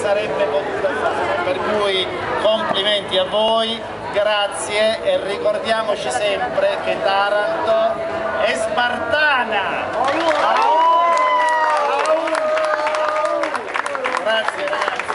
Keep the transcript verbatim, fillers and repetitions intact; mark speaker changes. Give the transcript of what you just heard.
Speaker 1: sarebbe potuta fare, per cui complimenti a voi, grazie e ricordiamoci sempre che Taranto è spartana. Grazie ragazzi.